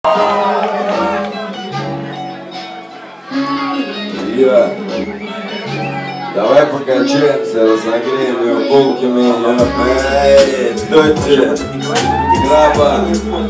Давай покачаемся, разогреем ее булками. Дойте, граба.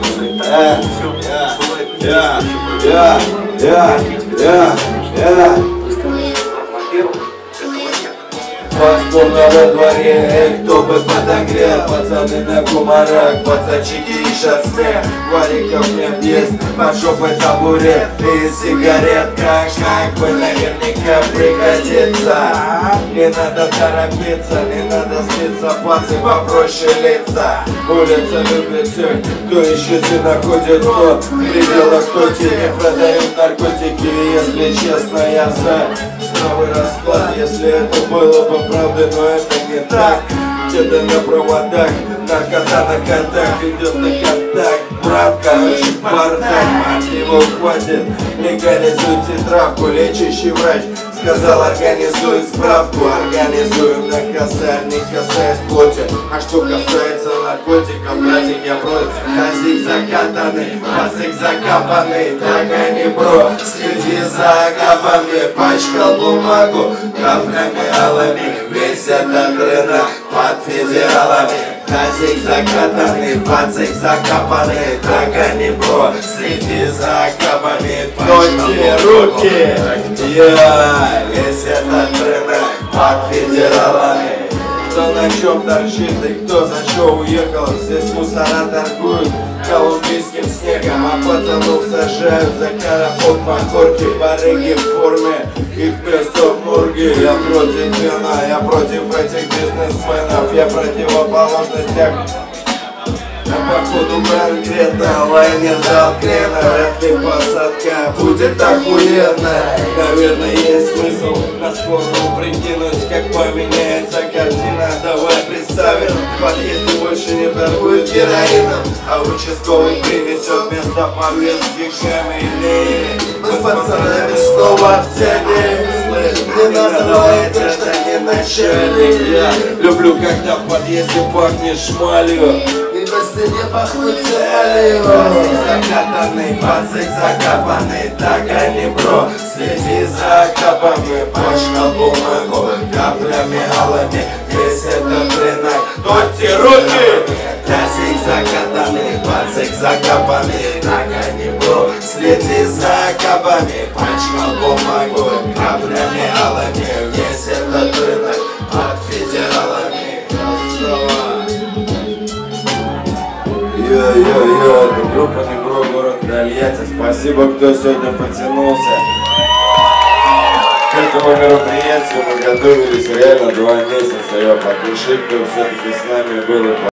Пасмурно во дворе, кто бы подогрел. Пацаны на кумарах, пацанчики ищут смех. Вариков нет, есть под жопой табурет. И сигаретка, как бы наверняка пригодится. Не надо торопиться, не надо слиться, пацы попроще лица. Улица любит всех, кто ищет и находит, кто в пределах, кто тебе продает наркотики. Если честно, я за здравый расклад, если это было бы правдой, но это не так. Где-то на проводах, наркота на контакт, идет на контакт. Брат, короче, бардак, мать его хватит. Легализуйте травку, лечащий врач сказал, организуй справку. Организуем на косарь, не касаясь плоти. А что касается наркотиков, братик, я против. Казик закатанный, пацик закапанный. Так они, бро, следи за капами. Пачкал бумагу каплями алыми. Весь этот рынок под федералами. Казик закатанный, пацик закапанный. Так они, бро, следи за капами. Пойте руки, весь этот рынок под федералами. Кто на чем торчит и кто за что уехал. Здесь мусора торгуют колумбийским снегом, а пацанов сажают за карапот махорки. Барыги в форме, их место в морге. Я против вина, я против этих бизнесменов. Я противоположность тех. А походу конкретно лайнер дал крена. Вряд ли посадка будет охуенная. Наверное, есть смысл на склону прикинуть, как поменяется картина. Давай представим, в подъезде больше не торгует героином, а участковый принесет вместо повестки камень. Мы с пацанами снова в теме. Не надо лаять, это не начальник. Я люблю, когда в подъезде пахнет шмалью. На стене пахнут цемалью. Пацик закатанный, пацик закапанный. Так они, бро, следи за капами. Пачкал бумагу каплями алыми. Весь этот рынок, дойте руки. Пацик закатанный, пацик закапанный. Так они, бро, следи за капами. Пачкал бумагу каплями алыми. Весь этот рынок под федералами. Йо-йо-йо, это группа Негро, город Тольятти. Спасибо, кто сегодня потянулся к этому мероприятию. Мы готовились реально 2 месяца. Я подпиши, кто все-таки с нами был.